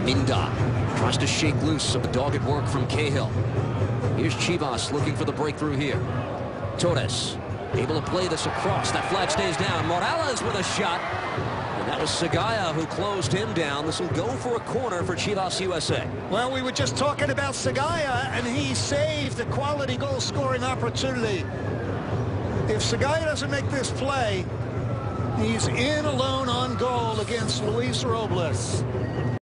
Minda tries to shake loose some dogged work from Cahill. Here's Chivas looking for the breakthrough here. Torres able to play this across. That flag stays down. Morales with a shot. And that was Sekagya who closed him down. This will go for a corner for Chivas USA. Well, we were just talking about Sekagya, and he saved a quality goal-scoring opportunity. If Sekagya doesn't make this play, he's in alone on goal against Luis Robles.